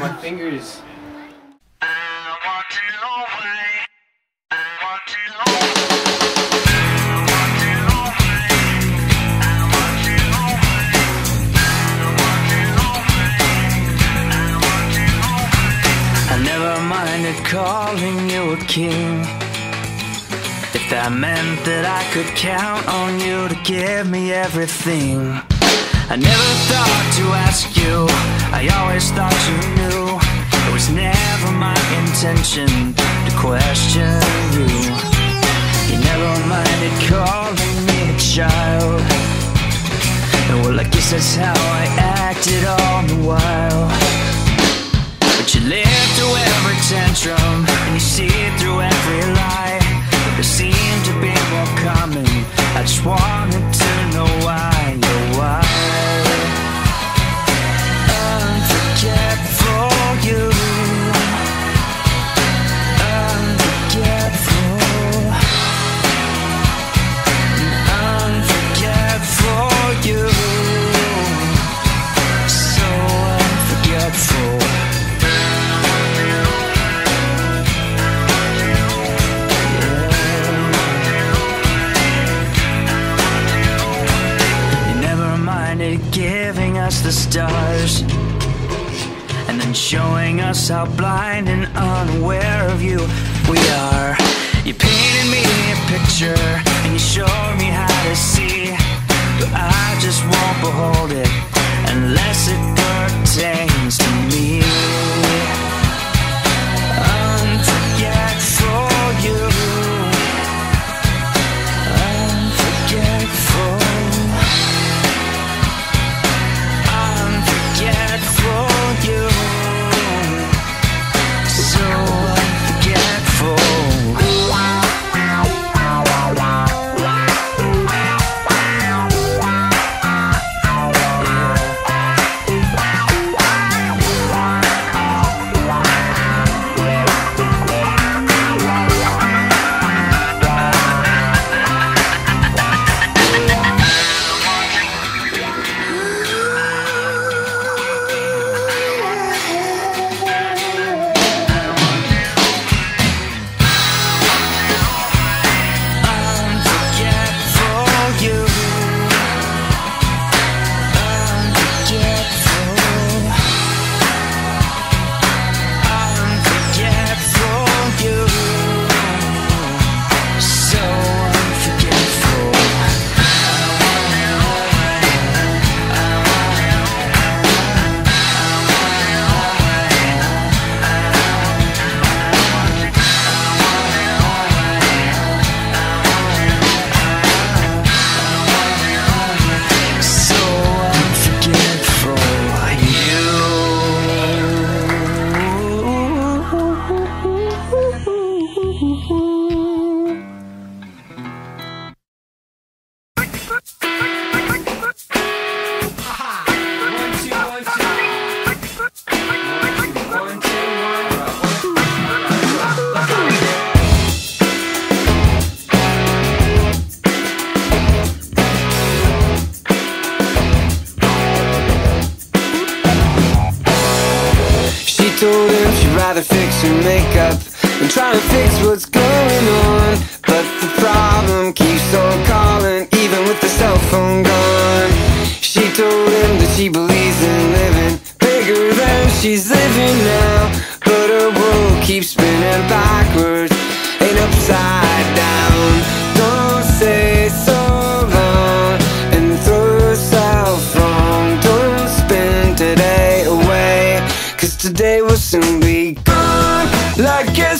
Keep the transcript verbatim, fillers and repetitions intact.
my fingers. I want to know why. I want to know. I want to know why. I want to know why. I want to know why. I want to know why. I never minded calling you a king, if that meant that I could count on you to give me everything. I never thought to ask you, I always thought you knew. It was never my intention to question you. You never minded calling me a child, and well, I guess that's how I acted all the while. But you lived through every tantrum, and you see through every lie. There seemed to be more coming. I just wanted to know why, oh why. Unforgetful you, unforgetful, unforgetful you, so unforgetful. Giving us the stars, and then showing us how blind and unaware of you we are. You painted me a picture, and you showed me how to see, but I just won't behold it unless it pertains to me. Unforgetful you, unforgetful. Told him she'd rather fix her makeup than try to fix what's going on. But the problem keeps on calling, even with the cell phone gone. She told him that she believes in living bigger than she's living now, but her world keeps spinning backwards and upside down. Don't say so long and throw yourself wrong. Don't spend today away, 'cause today will soon be gone, like a